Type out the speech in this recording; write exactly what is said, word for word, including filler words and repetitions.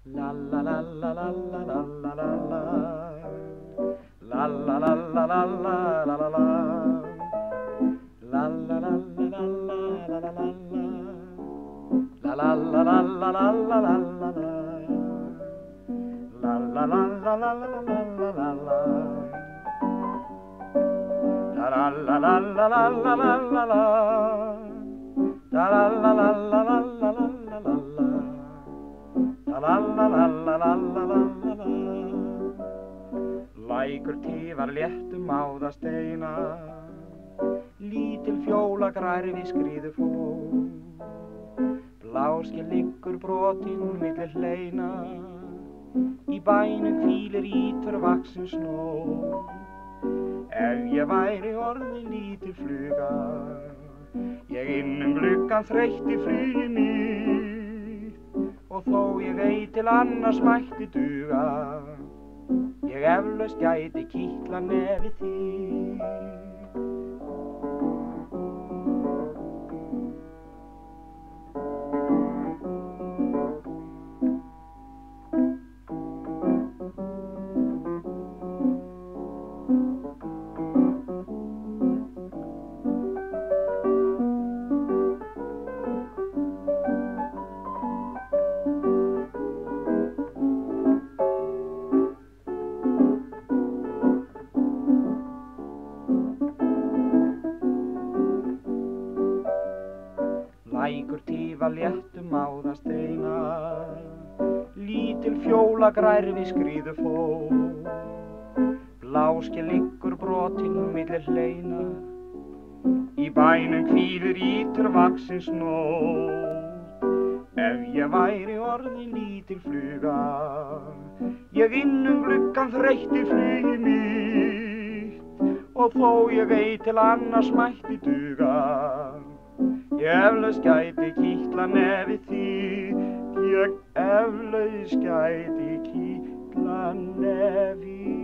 La la la la la la la la la la. La la la la la la la la la. La la la la la la la la la. La la la la la la la la la la. La la la la la la la la la la. La la la la la la la la la la. La la la la la la la la la la. La la la la la la la la la. Lækur tifar léttum áða steina, lítil fjóla grærfi skríður fló. Bláskinn liggur brotinn milli hleina, í bænum hvílir ítur vaxinn snjó. Ef ég væri orðin lítil fluga, ég inn um gluggann þreytti flugið mitt, og þó ég ei til annars mætti duga, ég eflaust gæti kitla nefið þitt. Lækur tifar léttum áða steina, lítil fjóla grærfi skríður fló. Bláskinn liggur brotinn milli hleina, í bænum hvílir ítur vaxinn snjó. Ef ég væri orðin lítil fluga, ég inn um gluggann þreytti flugið mitt, og þó ég ei til annars mætti duga, ég eflaust gæti kitla nefið þitt, ég eflaust gæti kitla nefið